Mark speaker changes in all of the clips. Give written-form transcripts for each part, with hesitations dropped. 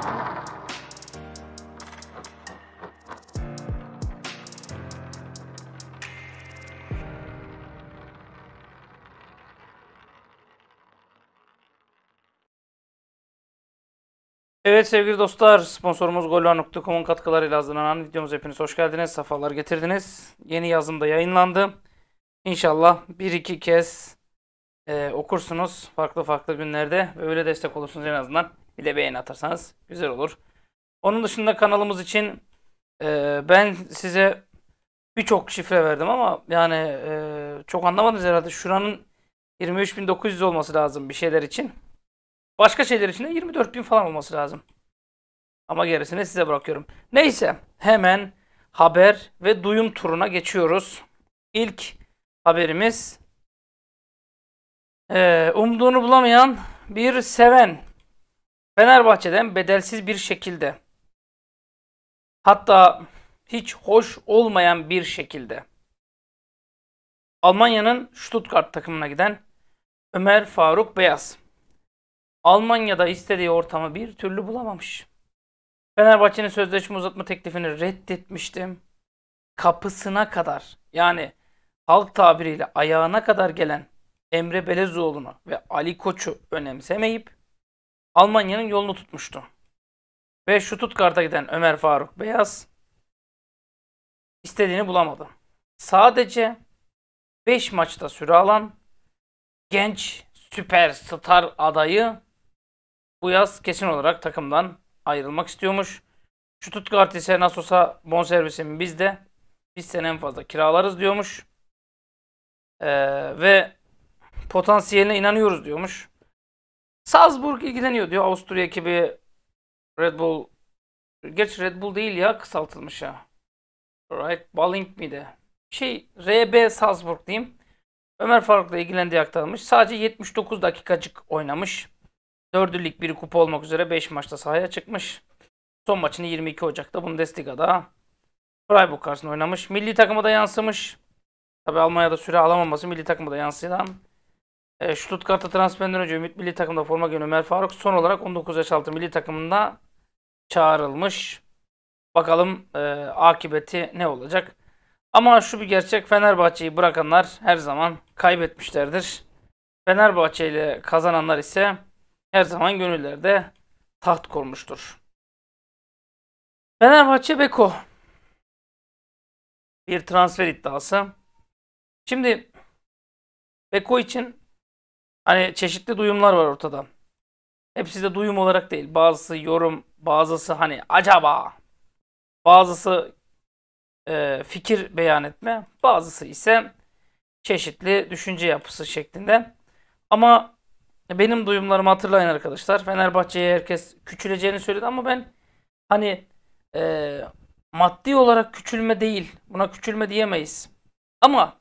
Speaker 1: Evet sevgili dostlar, sponsorumuz Golvar.com'un katkılarıyla hazırlanan videomuza hepiniz hoş geldiniz, sefalar getirdiniz. Yeni yazım da yayınlandı. İnşallah bir iki kez okursunuz farklı farklı günlerde ve öyle destek olursunuz en azından. Bir de beğeni atarsanız güzel olur. Onun dışında kanalımız için ben size birçok şifre verdim ama yani çok anlamadınız herhalde. Şuranın 23.900 olması lazım bir şeyler için. Başka şeyler için de 24.000 falan olması lazım. Ama gerisini size bırakıyorum. Neyse, hemen haber ve duyum turuna geçiyoruz. İlk haberimiz umduğunu bulamayan bir seven Fenerbahçe'den bedelsiz bir şekilde, hatta hiç hoş olmayan bir şekilde Almanya'nın Stuttgart takımına giden Ömer Faruk Beyaz Almanya'da istediği ortamı bir türlü bulamamış. Fenerbahçe'nin sözleşme uzatma teklifini reddetmiştim. Kapısına kadar, yani halk tabiriyle ayağına kadar gelen Emre Belezoğlu'nu ve Ali Koç'u önemsemeyip Almanya'nın yolunu tutmuştu. Ve Stuttgart'a giden Ömer Faruk Beyaz istediğini bulamadı. Sadece 5 maçta süre alan genç süperstar adayı bu yaz kesin olarak takımdan ayrılmak istiyormuş. Stuttgart ise nasıl olsa bonservisimi bizde, biz sene en fazla kiralarız diyormuş. Ve potansiyeline inanıyoruz diyormuş. Salzburg ilgileniyor diyor. Avusturya ekibi Red Bull. Gerçi Red Bull değil ya, kısaltılmış ya. Right Balling miydi? RB Salzburg diyeyim. Ömer Faruk'la ilgilendiği aktarılmış. Sadece 79 dakikacık oynamış. 4'ü lig, 1'i kupa olmak üzere 5 maçta sahaya çıkmış. Son maçını 22 Ocak'ta Bundesliga'da Freiburg karşısında oynamış. Milli takıma da yansımış. Tabi Almanya'da süre alamaması milli takıma da yansıyan. Stuttgart'a transferinden önce Ümit milli takımda forma giyen Ömer Faruk son olarak 19 yaş altı milli takımında çağrılmış. Bakalım akıbeti ne olacak. Ama şu bir gerçek, Fenerbahçe'yi bırakanlar her zaman kaybetmişlerdir. Fenerbahçe ile kazananlar ise her zaman gönüllerde taht kurmuştur. Fenerbahçe Beko bir transfer iddiası. Şimdi Beko için hani çeşitli duyumlar var ortada. Hepsi de duyum olarak değil. Bazısı yorum, bazısı hani acaba, bazısı fikir beyan etme, bazısı ise çeşitli düşünce yapısı şeklinde. Ama benim duyumlarımı hatırlayın arkadaşlar. Fenerbahçe'ye herkes küçüleceğini söyledi ama ben hani maddi olarak küçülme değil, buna küçülme diyemeyiz. Ama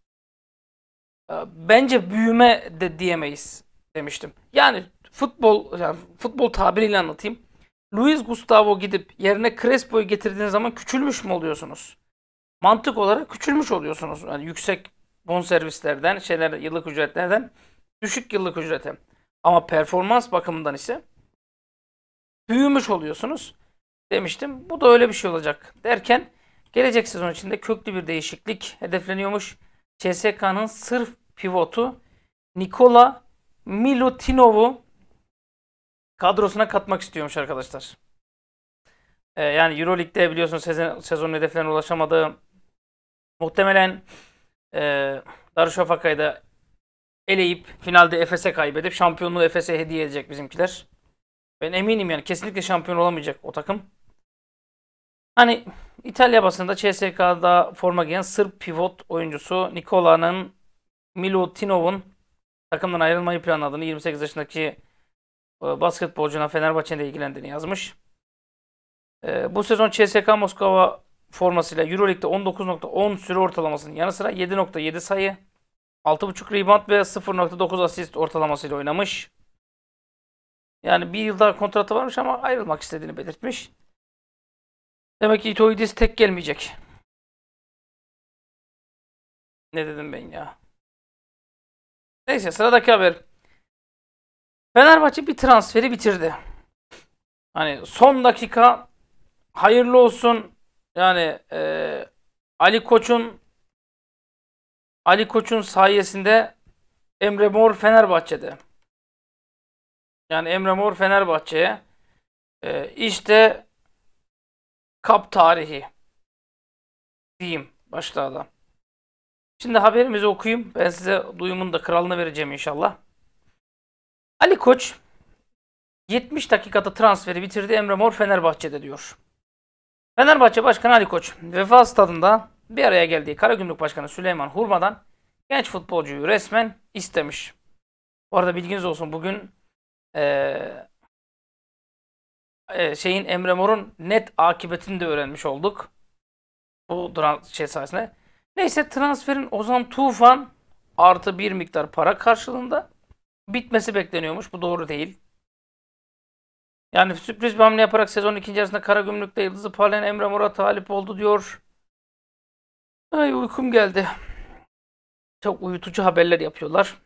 Speaker 1: bence büyüme de diyemeyiz demiştim. Yani futbol tabiriyle anlatayım. Luis Gustavo gidip yerine Crespo'yu getirdiğiniz zaman küçülmüş mü oluyorsunuz? Mantık olarak küçülmüş oluyorsunuz. Yani yüksek bonservislerden, yıllık ücretlerden düşük yıllık ücrete. Ama performans bakımından ise büyümüş oluyorsunuz demiştim. Bu da öyle bir şey olacak derken gelecek sezon içinde köklü bir değişiklik hedefleniyormuş. CSK'nın sırf pivotu Nikola Milutinov'u kadrosuna katmak istiyormuş arkadaşlar. Yani Euroleague'de biliyorsunuz sezon hedeflerine ulaşamadı. Muhtemelen Darüşşafaka'yı da eleyip finalde Efes'e kaybedip şampiyonluğu Efes'e hediye edecek bizimkiler. Ben eminim yani kesinlikle şampiyon olamayacak o takım. Hani İtalya basında CSK'da forma giyen Sırp pivot oyuncusu Nikola'nın Milutinov'un takımdan ayrılmayı planladığını, 28 yaşındaki basketbolcuna Fenerbahçe'nin de ilgilendiğini yazmış. Bu sezon CSKA Moskova formasıyla Euroleague'de 19.10 süre ortalamasının yanı sıra 7.7 sayı, 6.5 rebound ve 0.9 asist ortalamasıyla oynamış. Yani bir yıl daha kontratı varmış ama ayrılmak istediğini belirtmiş. Demek ki Itoidis tek gelmeyecek. Ne dedim ben ya? Neyse, sıradaki haber. Fenerbahçe bir transferi bitirdi. Hani son dakika hayırlı olsun. Yani Ali Koç'un sayesinde Emre Mor Fenerbahçe'de. Yani Emre Mor Fenerbahçe'ye işte kap tarihi diyeyim başlarda. Şimdi haberimizi okuyayım. Ben size duyumun da kralını vereceğim inşallah. Ali Koç 70 dakikada transferi bitirdi. Emre Mor Fenerbahçe'de diyor. Fenerbahçe Başkanı Ali Koç Vefa Stadı'nda bir araya geldiği Karagümrük Başkanı Süleyman Hurma'dan genç futbolcuyu resmen istemiş. Bu arada bilginiz olsun, bugün eee, Emre Mor'un net akıbetini de öğrenmiş olduk. Bu sayesinde. Neyse, transferin Ozan Tufan artı bir miktar para karşılığında bitmesi bekleniyormuş. Bu doğru değil. Yani sürpriz bir hamle yaparak sezonun ikinci yarısında Karagümrük'te yıldızı parlayan Emre Mor'a talip oldu diyor. Ay, uykum geldi. Çok uyutucu haberler yapıyorlar.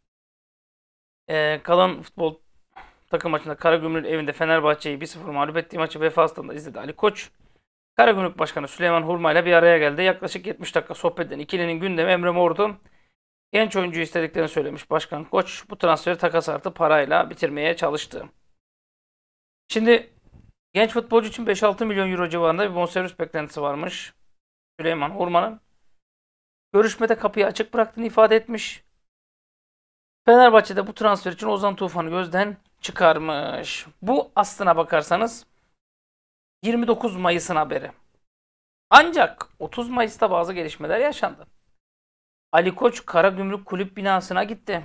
Speaker 1: Kalan futbol takım maçında Karagümrük evinde Fenerbahçe'yi 1-0 mağlup ettiği maçı Vefa Stadı'nda izledi Ali Koç. Karagümrük Başkanı Süleyman Hurma ile bir araya geldi. Yaklaşık 70 dakika sohbet eden ikilinin gündemi Emre Mor'du. Genç oyuncuyu istediklerini söylemiş Başkan Koç. Bu transferi takas artı parayla bitirmeye çalıştı. Şimdi genç futbolcu için 5-6 milyon euro civarında bir bonservis beklentisi varmış. Süleyman Hurma'nın görüşmede kapıyı açık bıraktığını ifade etmiş. Fenerbahçe'de bu transfer için Ozan Tufan'ı gözden çıkarmış. Bu aslına bakarsanız 29 Mayıs'ın haberi. Ancak 30 Mayıs'ta bazı gelişmeler yaşandı. Ali Koç Karagümrük Kulüp binasına gitti.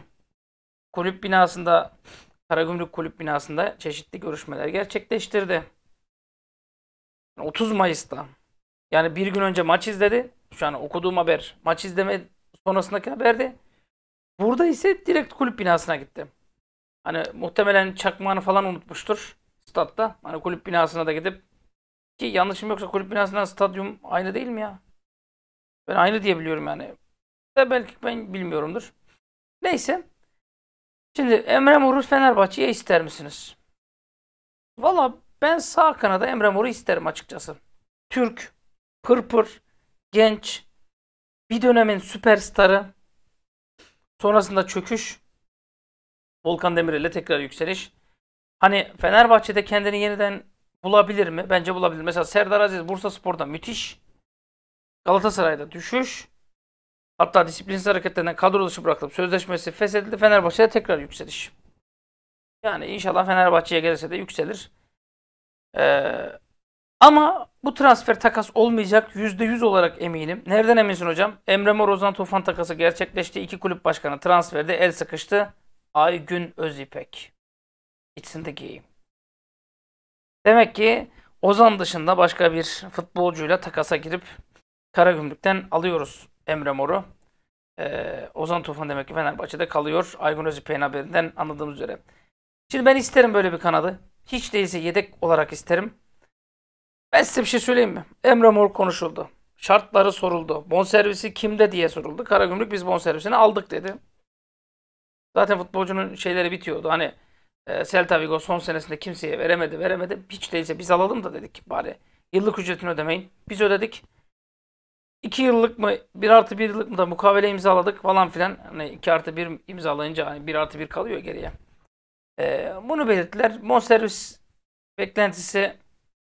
Speaker 1: Karagümrük Kulüp binasında çeşitli görüşmeler gerçekleştirdi. 30 Mayıs'ta. Yani bir gün önce maç izledi. Şu an okuduğum haber maç izleme sonrasındaki haberdi. Burada ise direkt kulüp binasına gitti. Hani muhtemelen çakmağını falan unutmuştur statta. Hani kulüp binasına da gidip, ki yanlışım yoksa kulüp binasından stadyum aynı değil mi ya? Ben aynı diye biliyorum yani. De belki ben bilmiyorumdur. Neyse. Şimdi Emre Mor'u Fenerbahçe'ye ister misiniz? Valla ben sağ kanada Emre Mor'u isterim açıkçası. Türk, pırpır, genç, bir dönemin süperstarı, sonrasında çöküş, Volkan Demirel'le tekrar yükseliş. Hani Fenerbahçe'de kendini yeniden bulabilir mi? Bence bulabilir. Mesela Serdar Aziz Bursaspor'da müthiş. Galatasaray'da düşüş. Hatta disiplinsiz hareketlerinden kadro dışı bırakılıp sözleşmesi feshedildi. Fenerbahçe'de tekrar yükseliş. Yani inşallah Fenerbahçe'ye gelirse de yükselir. Ee, Ama bu transfer takas olmayacak. %100 olarak eminim. Nereden eminsin hocam? Emre Mor Ozan Tufan takası gerçekleşti. İki kulüp başkanı transferde el sıkıştı. Aygün Özipek. It's in the game. Demek ki Ozan dışında başka bir futbolcuyla takasa girip Karagümrük'ten alıyoruz Emre Mor'u. Ozan Tufan demek ki Fenerbahçe'de kalıyor. Aygün Özipek'in haberinden anladığımız üzere. Şimdi ben isterim böyle bir kanadı. Hiç değilse yedek olarak isterim. Ben size bir şey söyleyeyim mi? Emre Mor konuşuldu. Şartları soruldu. Bonservisi kimde diye soruldu. Karagümrük biz bonservisini aldık dedi. Zaten futbolcunun şeyleri bitiyordu. Hani Celta Vigo son senesinde kimseye veremedi. Hiç değilse biz alalım da dedik bari. Yıllık ücretini ödemeyin. Biz ödedik. 2 yıllık mı 1+1 yıllık mı da mukavele imzaladık falan filan. Hani 2+1 imzalayınca hani 1+1 kalıyor geriye. Bunu belirttiler. Bonservis beklentisi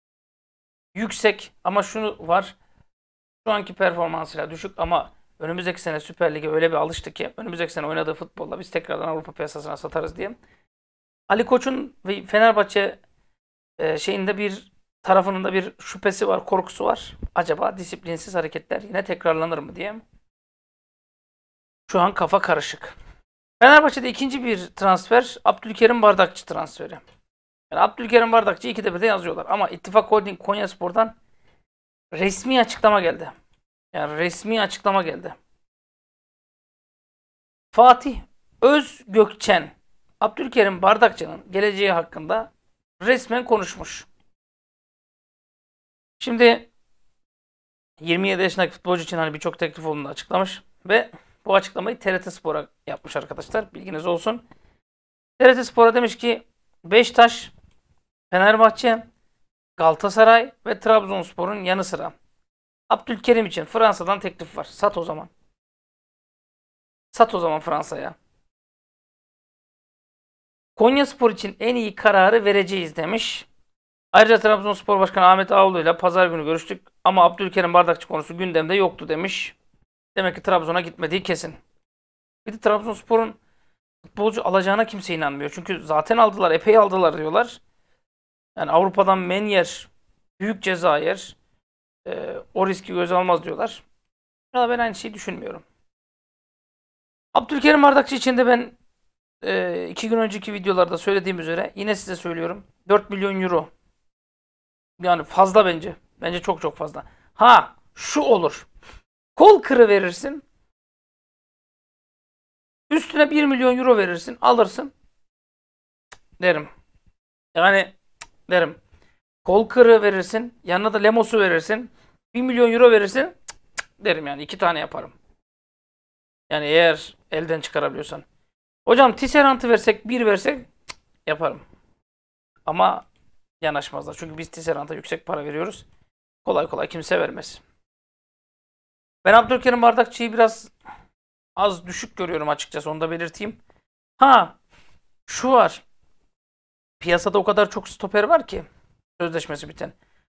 Speaker 1: yüksek ama şunu var. Şu anki performansıyla düşük ama önümüzdeki sene Süper Lig'e öyle bir alıştı ki önümüzdeki sene oynadığı futbolla biz tekrardan Avrupa piyasasına satarız diye. Ali Koç'un ve Fenerbahçe şeyinde bir tarafının da bir şüphesi var, korkusu var. Acaba disiplinsiz hareketler yine tekrarlanır mı diye. Şu an kafa karışık. Fenerbahçe'de ikinci bir transfer Abdülkerim Bardakçı transferi. Yani Abdülkerim Bardakçı 2'de 1'de yazıyorlar ama İttifak Holding Konyaspor'dan resmi açıklama geldi. Yani resmi açıklama geldi. Fatih Özgökçen Abdülkerim Bardakçı'nın geleceği hakkında resmen konuşmuş. Şimdi 27 yaşındaki futbolcu için hani birçok teklif olduğunu açıklamış ve bu açıklamayı TRT Spor'a yapmış arkadaşlar. Bilginiz olsun. TRT Spor'a demiş ki Beşiktaş Fenerbahçe, Galatasaray ve Trabzonspor'un yanı sıra Abdülkerim için Fransa'dan teklif var. Sat o zaman. Sat o zaman Fransa'ya. Konyaspor için en iyi kararı vereceğiz demiş. Ayrıca Trabzonspor Başkanı Ahmet Ağaoğlu ile pazar günü görüştük ama Abdülkerim Bardakçı konusu gündemde yoktu demiş. Demek ki Trabzon'a gitmediği kesin. Bir de Trabzonspor'un futbolcu alacağına kimse inanmıyor. Çünkü zaten aldılar, epey aldılar diyorlar. Yani Avrupa'dan Menyer, büyük Cezayir, o riski göze almaz diyorlar. Ya ben aynı şeyi düşünmüyorum. Abdülkerim Bardakçı için de ben 2 gün önceki videolarda söylediğim üzere yine size söylüyorum. 4 milyon euro. Yani fazla bence. Bence çok çok fazla. Ha şu olur. Kol kırı verirsin. Üstüne 1 milyon euro verirsin. Alırsın. Derim. Yani derim. Kol kırı verirsin. Yanına da Lemos'u verirsin. 1 milyon euro verirsin. Derim yani. 2 tane yaparım. Yani eğer elden çıkarabiliyorsan. Hocam Tisserant'ı versek, bir versek yaparım. Ama yanaşmazlar. Çünkü biz Tisserant'a yüksek para veriyoruz. Kolay kolay kimse vermez. Ben Abdülkerim Bardakçı'yı biraz az düşük görüyorum açıkçası. Onu da belirteyim. Ha şu var. Piyasada o kadar çok stoper var ki. Sözleşmesi biten.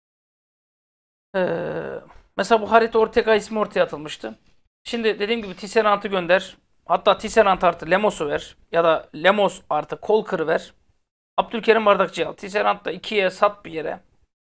Speaker 1: Mesela bu Harit Ortega ismi ortaya atılmıştı. Şimdi dediğim gibi Tisserant'ı gönder. Hatta Tisserant artı Lemos'u ver. Ya da Lemos artı Kolkır'ı ver. Abdülkerim Bardakçı'yı al. Tisserant da 2'ye sat bir yere.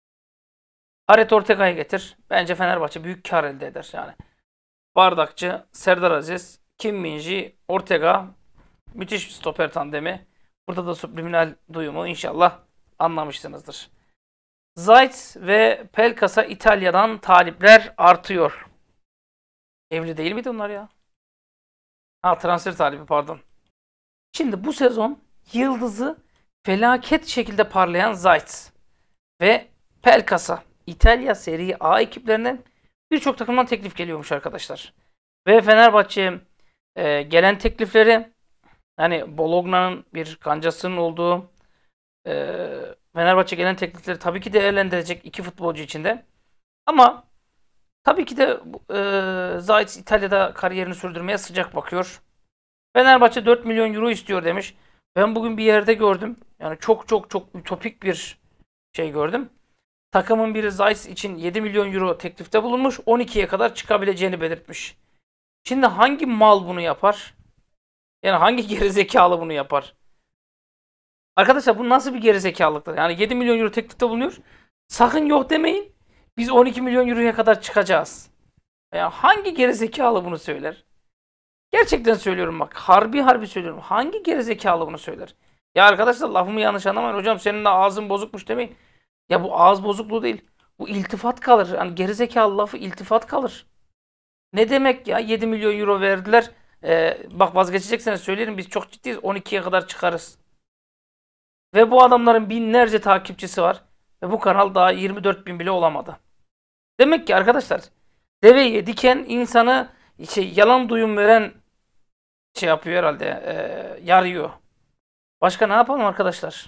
Speaker 1: Harit Ortega'yı getir. Bence Fenerbahçe büyük kar elde eder. Yani Bardakçı, Serdar Aziz, Kim Min-ji, Ortega müthiş bir stoper tandemi. Burada da subliminal duyumu inşallah anlamışsınızdır. Zayt ve Pelkas'a İtalya'dan talipler artıyor. Evli değil miydi onlar ya? Ha transfer talibi pardon. Şimdi bu sezon yıldızı felaket şekilde parlayan Zayt ve Pelkas'a İtalya Serie A ekiplerinden birçok takımdan teklif geliyormuş arkadaşlar. Ve Fenerbahçe'ye gelen teklifleri hani Bologna'nın bir kancasının olduğu Fenerbahçe gelen teklifleri tabii ki değerlendirecek iki futbolcu içinde. Ama tabii ki de Zayt İtalya'da kariyerini sürdürmeye sıcak bakıyor. Fenerbahçe 4 milyon euro istiyor demiş. Ben bugün bir yerde gördüm. Yani çok çok çok ütopik bir şey gördüm. Takımın biri Zayt için 7 milyon euro teklifte bulunmuş. 12'ye kadar çıkabileceğini belirtmiş. Şimdi hangi mal bunu yapar? Yani hangi gerizekalı bunu yapar? Arkadaşlar bu nasıl bir gerizekalılıktır? Yani 7 milyon euro teklifte bulunuyor. Sakın yok demeyin. Biz 12 milyon euroya kadar çıkacağız. Yani hangi gerizekalı bunu söyler? Gerçekten söylüyorum bak. Harbi harbi söylüyorum. Hangi gerizekalı bunu söyler? Ya arkadaşlar lafımı yanlış anlamayın. Hocam senin de ağzın bozukmuş demeyin. Ya bu ağız bozukluğu değil. Bu iltifat kalır. Yani gerizekalı lafı iltifat kalır. Ne demek ya? 7 milyon euro verdiler. Bak vazgeçecekseniz söylerim. Biz çok ciddiyiz. 12'ye kadar çıkarız. Ve bu adamların binlerce takipçisi var. Ve bu kanal daha 24 bin bile olamadı. Demek ki arkadaşlar deveyi diken insanı yalan duyum veren şey yapıyor herhalde. Yarıyor. Başka ne yapalım arkadaşlar?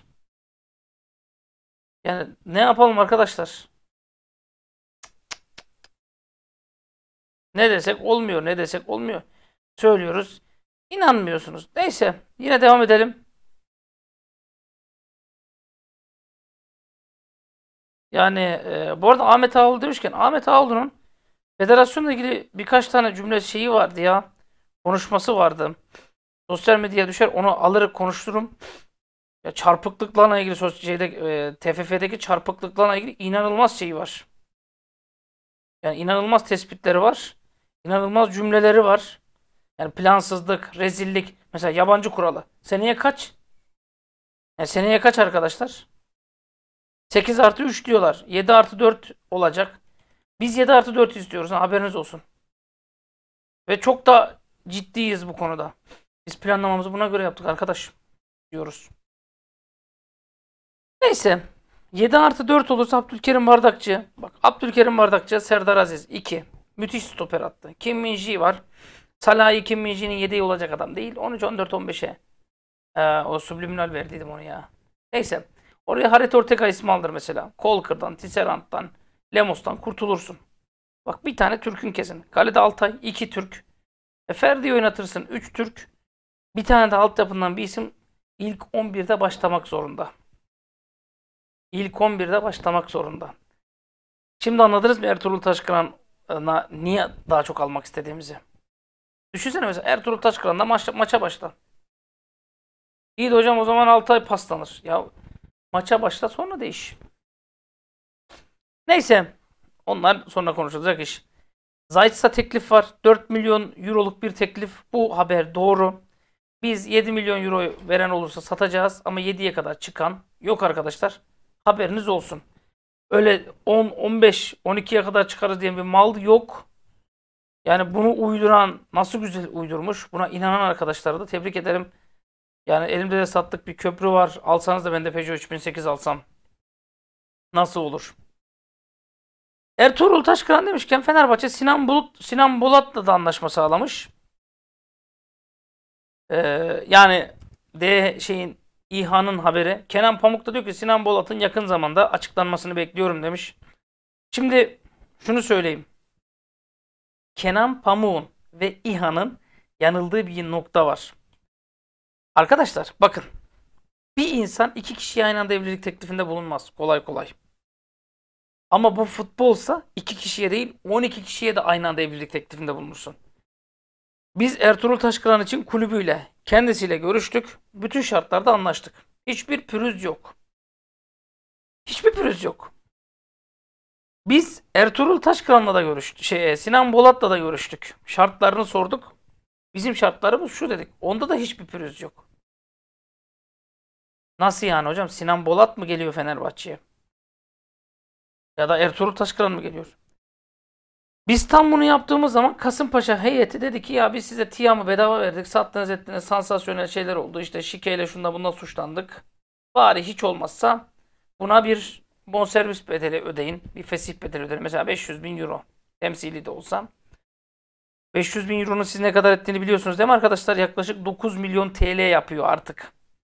Speaker 1: Yani ne yapalım arkadaşlar? Ne desek olmuyor. Ne desek olmuyor. Söylüyoruz. İnanmıyorsunuz. Neyse. Yine devam edelim. Yani bu arada Ahmet Ağaoğlu demişken Ahmet Ağaoğlu'nun federasyonla ilgili birkaç tane cümle şeyi vardı ya. Konuşması vardı. Sosyal medyaya düşer. Onu alır konuştururum. Ya çarpıklıklarla ilgili TFF'deki çarpıklıklarla ilgili inanılmaz şeyi var. Yani inanılmaz tespitleri var. İnanılmaz cümleleri var. Yani plansızlık, rezillik. Mesela yabancı kuralı. Seneye kaç? Yani seneye kaç arkadaşlar? 8 artı 3 diyorlar. 7 artı 4 olacak. Biz 7 artı 4 istiyoruz. Haberiniz olsun. Ve çok da ciddiyiz bu konuda. Biz planlamamızı buna göre yaptık arkadaş. Diyoruz. Neyse. 7 artı 4 olursa Abdülkerim Bardakçı. Bak Abdülkerim Bardakçı, Serdar Aziz 2. Müthiş stoper attı. Kim Min-ji var. Salah'ı Kim Min-ji'nin yedeği olacak adam değil. 13, 14, 15'e. O subliminal verdiydim onu ya. Neyse. Oraya Harit Ortega ismi aldır mesela. Kolkır'dan, Tisserand'dan, Lemos'tan kurtulursun. Bak bir tane Türk'ün kesin. Kalede Altay, 2 Türk. Ferdi oynatırsın, 3 Türk. Bir tane de altyapından bir isim ilk 11'de başlamak zorunda. İlk 11'de başlamak zorunda. Şimdi anladınız mı Ertuğrul Taşkıran'a niye daha çok almak istediğimizi? Düşünsene mesela Ertuğrul Taşkıran'da maça başla. İyi de hocam o zaman Altay paslanır. Ya maça başla sonra değiş. Neyse. Onlar sonra konuşulacak iş. Zayt'sa teklif var. 4 milyon euroluk bir teklif. Bu haber doğru. Biz 7 milyon euro veren olursa satacağız ama 7'ye kadar çıkan yok arkadaşlar. Haberiniz olsun. Öyle 10, 15, 12'ye kadar çıkarız diye bir mal yok. Yani bunu uyduran nasıl güzel uydurmuş. Buna inanan arkadaşları da tebrik ederim. Yani elimde de sattık bir köprü var. Alsanız da ben de Peugeot 3008 alsam. Nasıl olur? Ertuğrul Taşkıran demişken Fenerbahçe Sinan Bolat'la da anlaşma sağlamış. Yani İHA'nın haberi. Kenan Pamuk da diyor ki Sinan Bolat'ın yakın zamanda açıklanmasını bekliyorum demiş. Şimdi şunu söyleyeyim. Kenan Pamuk'un ve İHA'nın yanıldığı bir nokta var. Arkadaşlar bakın. Bir insan 2 kişiye aynı anda evlilik teklifinde bulunmaz. Kolay kolay. Ama bu futbolsa 2 kişiye değil 12 kişiye de aynı anda evlilik teklifinde bulunursun. Biz Ertuğrul Taşkıran için kulübüyle, kendisiyle görüştük. Bütün şartlarda anlaştık. Hiçbir pürüz yok. Hiçbir pürüz yok. Biz Ertuğrul Taşkıran'la da görüştük. Sinan Bolat'la da görüştük. Şartlarını sorduk. Bizim şartlarımız şu dedik. Onda da hiçbir pürüz yok. Nasıl yani hocam? Sinan Bolat mı geliyor Fenerbahçe'ye? Ya da Ertuğrul Taşkıran mı geliyor? Biz tam bunu yaptığımız zaman Kasımpaşa heyeti dedi ki ya biz size Tiam'ı bedava verdik. Sattınız ettiniz sansasyonel şeyler oldu. İşte şikeyle şunda bundan suçlandık. Bari hiç olmazsa buna bir bonservis bedeli ödeyin. Bir fesih bedeli ödeyin. Mesela 500 bin euro. Temsili de olsa. 500 bin euronun siz ne kadar ettiğini biliyorsunuz değil mi arkadaşlar? Yaklaşık 9 milyon TL yapıyor artık.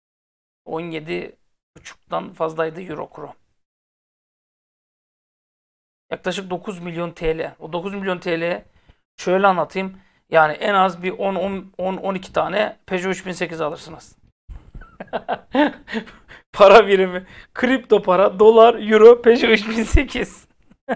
Speaker 1: 17,5'tan fazlaydı euro kuru. Yaklaşık 9 milyon TL. O 9 milyon TL şöyle anlatayım. Yani en az bir 10-12 tane Peugeot 3008 alırsınız. Para birimi. Kripto para. Dolar, euro, Peugeot 3008.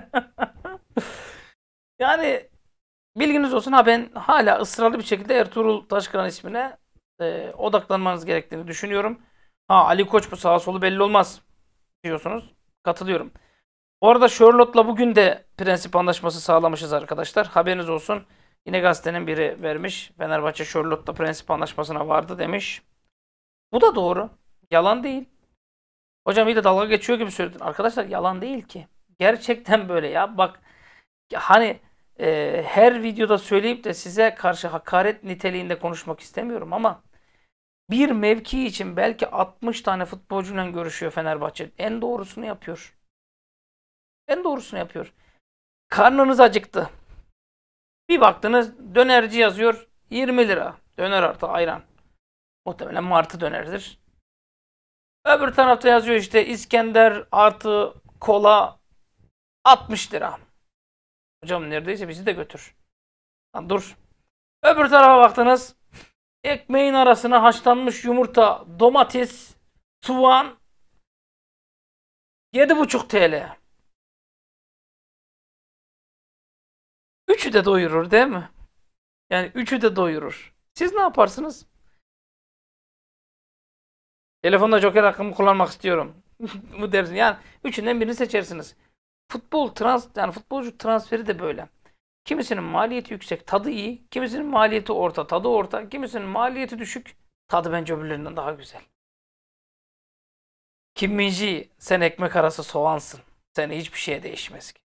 Speaker 1: Yani bilginiz olsun. Ha ben hala ısrarlı bir şekilde Ertuğrul Taşkıran ismine odaklanmanız gerektiğini düşünüyorum. Ha Ali Koç bu sağa solu belli olmaz diyorsunuz. Katılıyorum. Bu arada Charlotte'la bugün de prensip anlaşması sağlamışız arkadaşlar. Haberiniz olsun. Yine gazetenin biri vermiş. Fenerbahçe Charlotte'la prensip anlaşmasına vardı demiş. Bu da doğru. Yalan değil. Hocam iyi de dalga geçiyor gibi söyledin. Arkadaşlar yalan değil ki. Gerçekten böyle ya. Bak hani her videoda söyleyip de size karşı hakaret niteliğinde konuşmak istemiyorum ama bir mevki için belki 60 tane futbolcuyla görüşüyor Fenerbahçe. En doğrusunu yapıyor. En doğrusunu yapıyor. Karnınız acıktı. Bir baktınız dönerci yazıyor 20 lira. Döner artı ayran. Muhtemelen martı dönerdir. Öbür tarafta yazıyor işte İskender artı kola 60 lira. Hocam neredeyse bizi de götür. Lan dur. Öbür tarafa baktınız. Ekmeğin arasına haşlanmış yumurta, domates, soğan 7,5 TL. Üçü de doyurur değil mi? Yani üçü de doyurur. Siz ne yaparsınız? Telefonda Joker hakkımı kullanmak istiyorum. Bu dersin. Yani üçünden birini seçersiniz. Yani futbolcu transferi de böyle. Kimisinin maliyeti yüksek, tadı iyi. Kimisinin maliyeti orta, tadı orta. Kimisinin maliyeti düşük, tadı bence öbürlerinden daha güzel. Kim Min-ji, sen ekmek arası soğansın. Seni hiçbir şeye değişmez ki.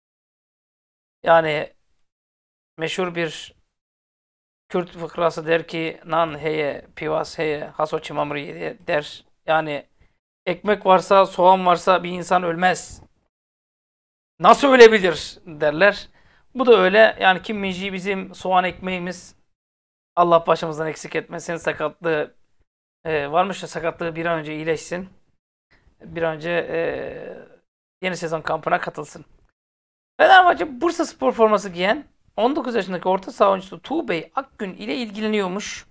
Speaker 1: Yani meşhur bir Kürt fıkrası der ki nan heye, pivas heye, haso çimamri der. Yani ekmek varsa, soğan varsa bir insan ölmez. Nasıl ölebilir derler. Bu da öyle. Yani Kim Min-ji bizim soğan ekmeğimiz. Allah başımızdan eksik etmesin. Sakatlığı varmış da sakatlığı bir an önce iyileşsin. bir an önce yeni sezon kampına katılsın. Fenerbahçe Bursaspor forması giyen 19 yaşındaki orta saha oyuncusu Tuğbey Akgün ile ilgileniyormuş.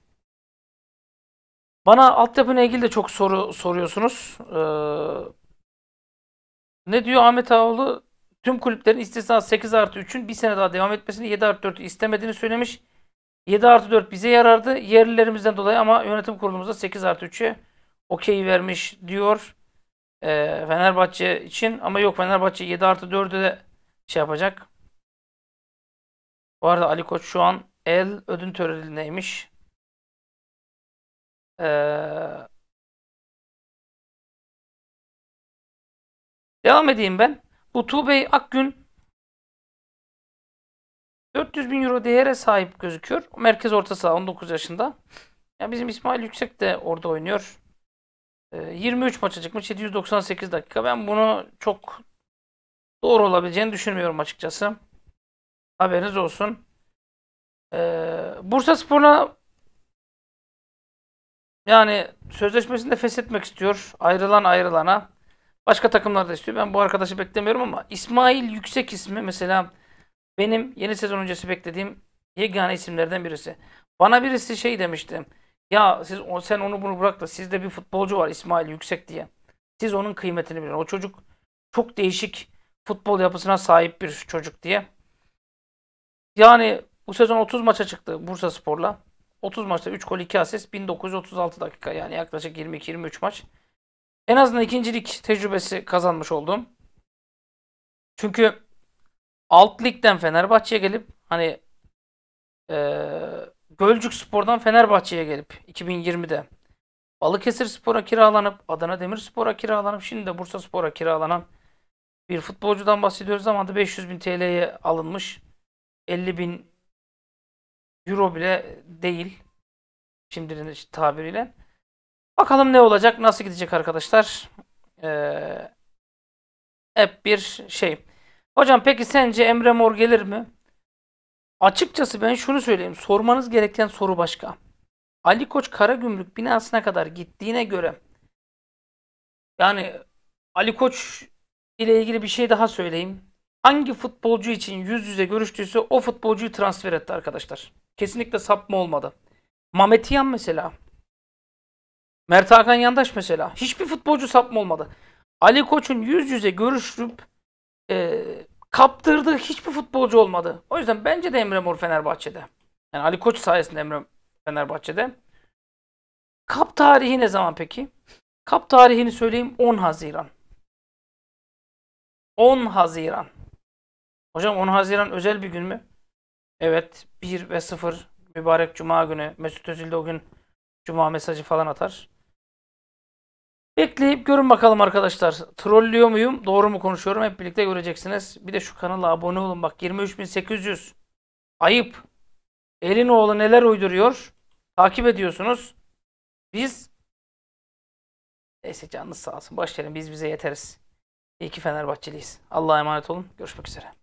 Speaker 1: Bana altyapıyla ilgili de çok soru soruyorsunuz. Ne diyor Ahmet Ağoğlu? Tüm kulüplerin istisnası 8+3'ün bir sene daha devam etmesini, 7+4'ü istemediğini söylemiş. 7+4 bize yarardı yerlilerimizden dolayı ama yönetim kurulumuzda 8+3'e okey vermiş diyor Fenerbahçe için. Ama yok, Fenerbahçe 7+4'ü de şey yapacak. Bu arada Ali Koç şu an ödül törenindeymiş. Devam edeyim ben. Bu Tuğbey Akgün 400 bin euro değere sahip gözüküyor. Merkez orta saha, 19 yaşında. Ya bizim İsmail Yüksek de orada oynuyor. 23 maça çıkmış, 798 dakika. Ben bunu çok doğru olabileceğini düşünmüyorum açıkçası. Haberiniz olsun. Bursaspor'la yani sözleşmesini de feshetmek istiyor. Ayrılan ayrılana. Başka takımlar da istiyor. Ben bu arkadaşı beklemiyorum ama İsmail Yüksek ismi mesela benim yeni sezon öncesi beklediğim yegane isimlerden birisi. Bana birisi şey demişti. Ya sen onu bunu bırak da sizde bir futbolcu var İsmail Yüksek diye. Siz onun kıymetini bilin. O çocuk çok değişik futbol yapısına sahip bir çocuk diye. Yani bu sezon 30 maça çıktı Bursaspor'la. 30 maçta 3 gol 2 asist 1936 dakika, yani yaklaşık 22-23 maç. En azından ikincilik tecrübesi kazanmış oldum. Çünkü alt ligden Fenerbahçe'ye gelip hani Gölcük Spor'dan Fenerbahçe'ye gelip 2020'de Balıkesirspor'a kiralanıp Adana Demirspor'a kiralanıp şimdi de Bursaspor'a kiralanan bir futbolcudan bahsediyoruz. Zamanında 500 bin TL'ye alınmış. 50 bin euro bile değil. Şimdinin tabiriyle. Bakalım ne olacak, nasıl gidecek arkadaşlar. Hep bir şey. Hocam peki sence Emre Mor gelir mi? Açıkçası ben şunu söyleyeyim. Sormanız gereken soru başka. Ali Koç Karagümrük binasına kadar gittiğine göre, yani Ali Koç ile ilgili bir şey daha söyleyeyim. Hangi futbolcu için yüz yüze görüştüyse o futbolcuyu transfer etti arkadaşlar. Kesinlikle sapma olmadı. Mehmet Yan mesela. Mert Hakan Yandaş mesela. Hiçbir futbolcu sapma olmadı. Ali Koç'un yüz yüze görüşüp kaptırdığı hiçbir futbolcu olmadı. O yüzden bence de Emre Mor Fenerbahçe'de. Yani Ali Koç sayesinde Emre Fenerbahçe'de. Kap tarihi ne zaman peki? Kap tarihini söyleyeyim, 10 Haziran. 10 Haziran. Hocam 10 Haziran özel bir gün mü? Evet. 1 ve 0 mübarek Cuma günü. Mesut Özil de o gün Cuma mesajı falan atar. Bekleyip görün bakalım arkadaşlar. Trollüyor muyum? Doğru mu konuşuyorum? Hep birlikte göreceksiniz. Bir de şu kanala abone olun. Bak 23.800. Ayıp. Elinoğlu neler uyduruyor? Takip ediyorsunuz. Biz neyse, canınız sağ olsun. Boş verin, biz bize yeteriz. İyi ki Fenerbahçeliyiz. Allah'a emanet olun. Görüşmek üzere.